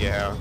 go.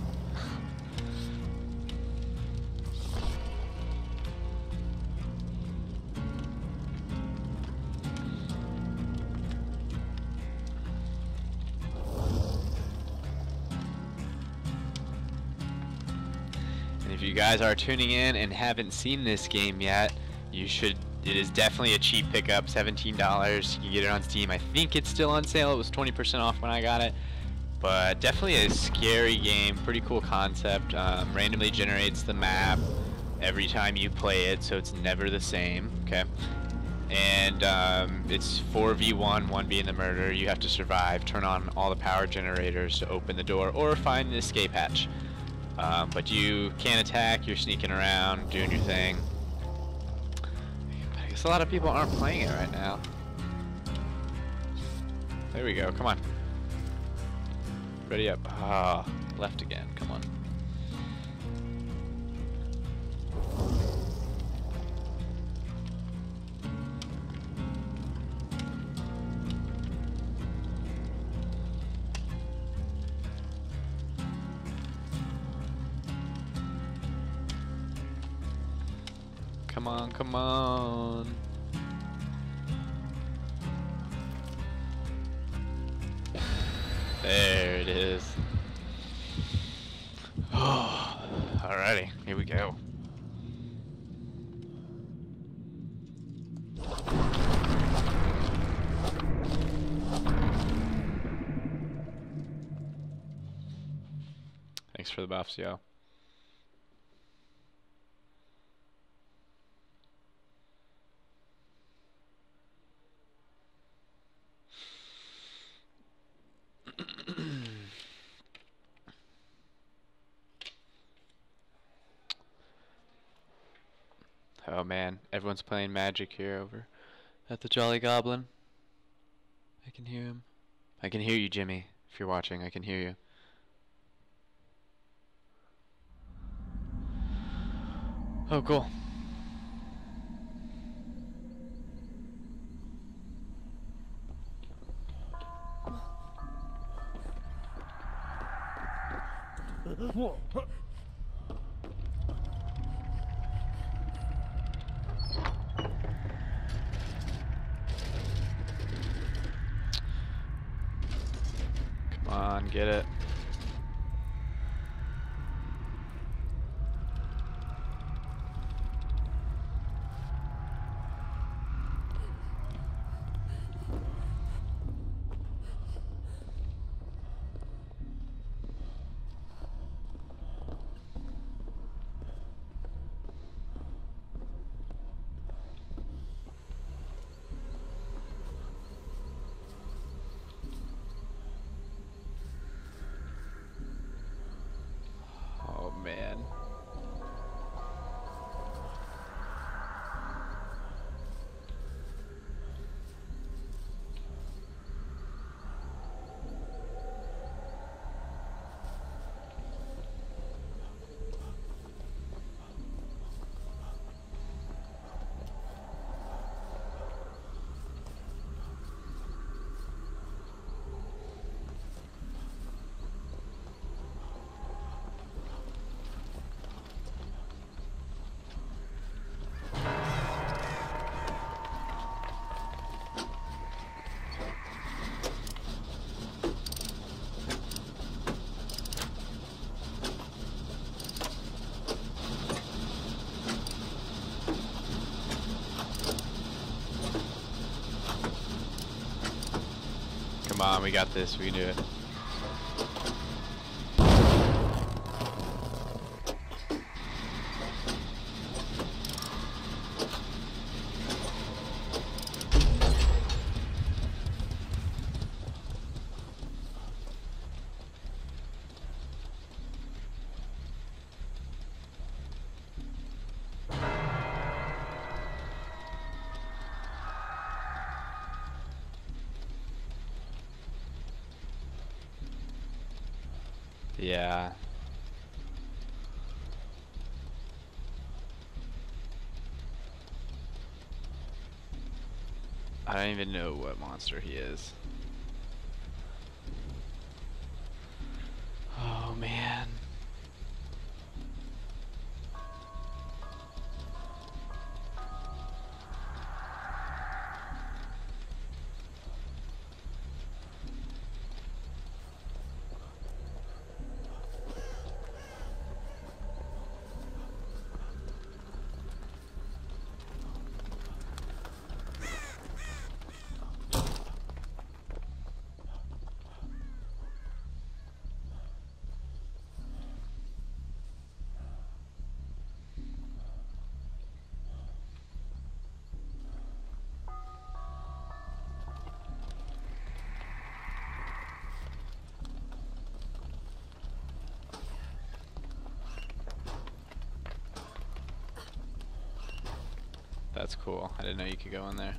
And if you guys are tuning in and haven't seen this game yet, you should. It is definitely a cheap pickup, $17. You can get it on Steam. I think it's still on sale. It was 20% off when I got it. But definitely a scary game, pretty cool concept. Randomly generates the map every time you play it, so it's never the same, okay? And it's 4v1, one being the murder. You have to survive, turn on all the power generators to open the door, or find the escape hatch. But you can't attack, you're sneaking around, doing your thing. But I guess a lot of people aren't playing it right now. There we go, come on. Ready up. Ah, left again. Come on. Come on, come on. There it is. Oh, alrighty, here we go. Thanks for the buffs, yo. Oh man, everyone's playing Magic here over at the Jolly Goblin. I can hear him. I can hear you, Jimmy. If you're watching, I can hear you. Oh, cool. Come on, get it. Oh man. Come on, we got this. We can do it. Yeah. I don't even know what monster he is. Oh man. That's cool. I didn't know you could go in there.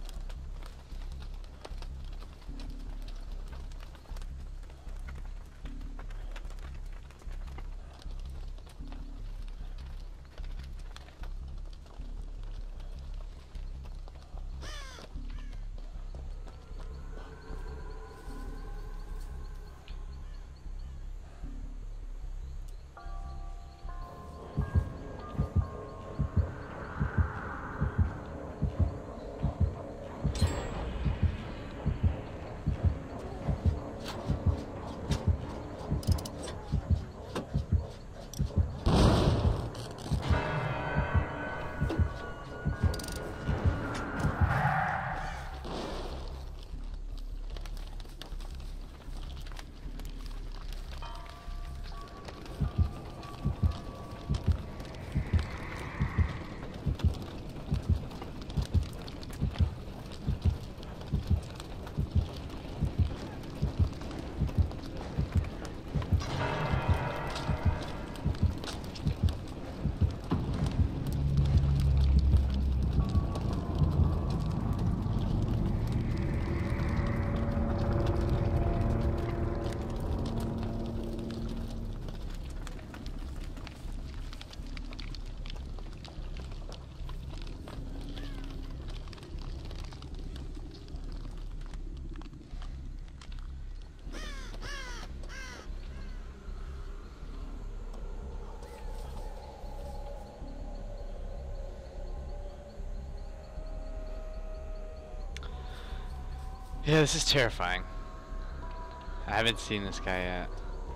Yeah, this is terrifying. I haven't seen this guy yet.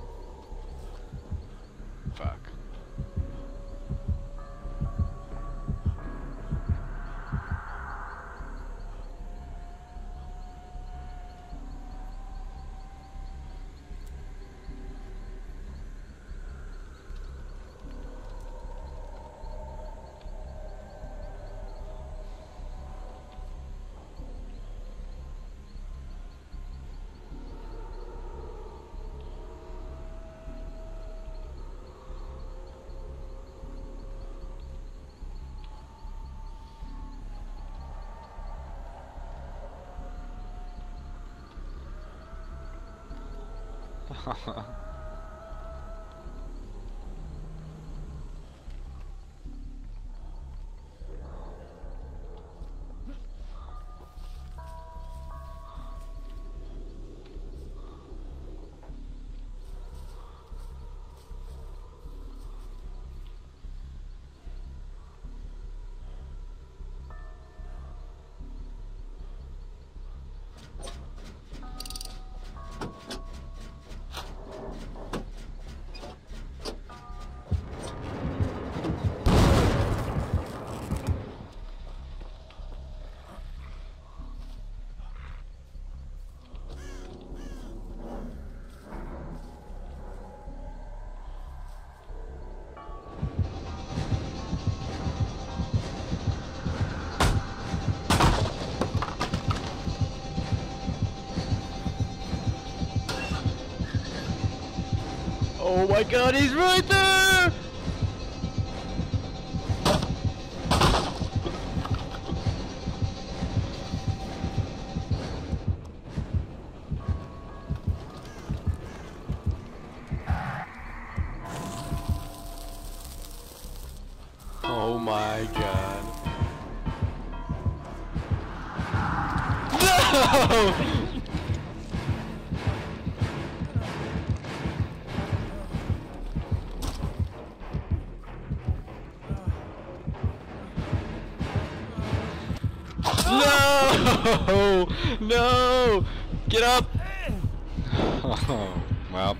Fuck. Oh my god, he's right there! Oh my god. No! No! No! Get up! Oh, well.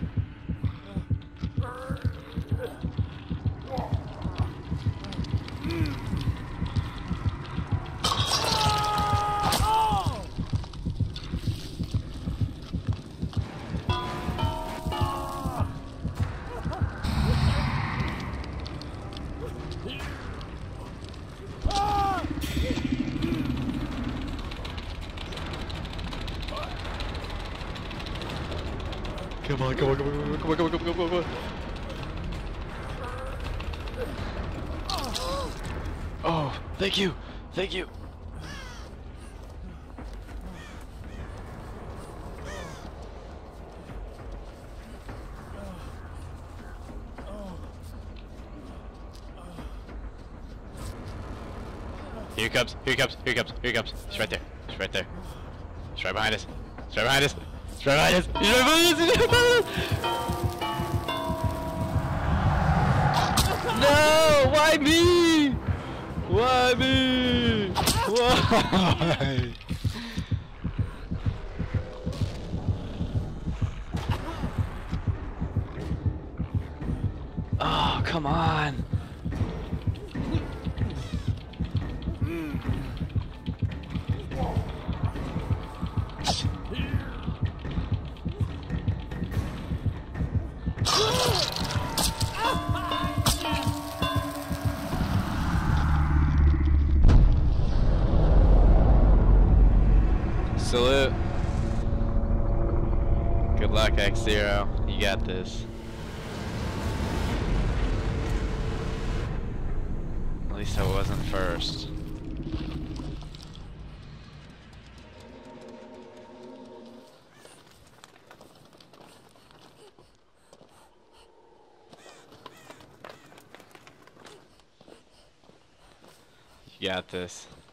Come on, come on, come on, come on, come on, come on, come on, come on. Oh. Thank you. Thank you. Here he comes, here he comes, here he comes, here he comes. He's right there. He's right there. He's right behind us. He's right behind us. He's right behind us. He's right behind us. He's right behind us. No! Why me? Why me? Why? Oh, come on. Salute. Good luck, X-Zero. You got this. At least I wasn't first. You got this.